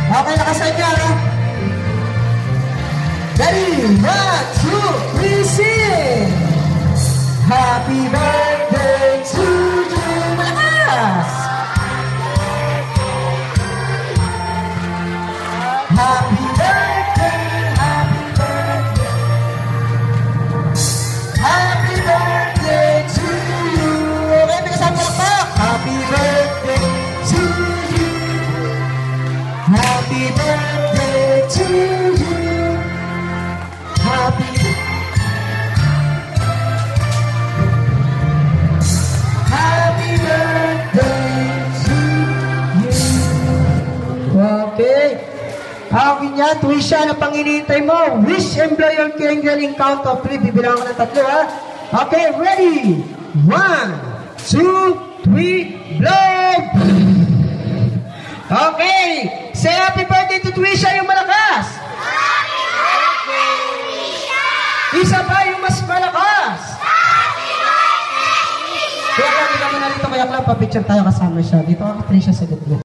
Okay, nakasign niya, ha? Ready? 1, 2, 3, sing! Happy birthday to you! Malakas! Happy birthday, happy birthday. Happy birthday to you. Okay, may kasama palakpak. Happy birthday to you. Happy birthday to you. Happy birthday to you. Okay. Akin yan, tuition ang panginintay mo. Wish employer canceling count of 3. Bibilangan ko ng 3, ha? Okay, ready? 1, 2, 3, blow! Okay, say happy birthday to tuition yung malakas. Happy birthday, Tuition! Isa pa yung mas malakas. Happy birthday, Tuition! Kaya kami naman narito, kaya lang, papicture tayo kasama siya. Dito ako, Trisha, sa gitna.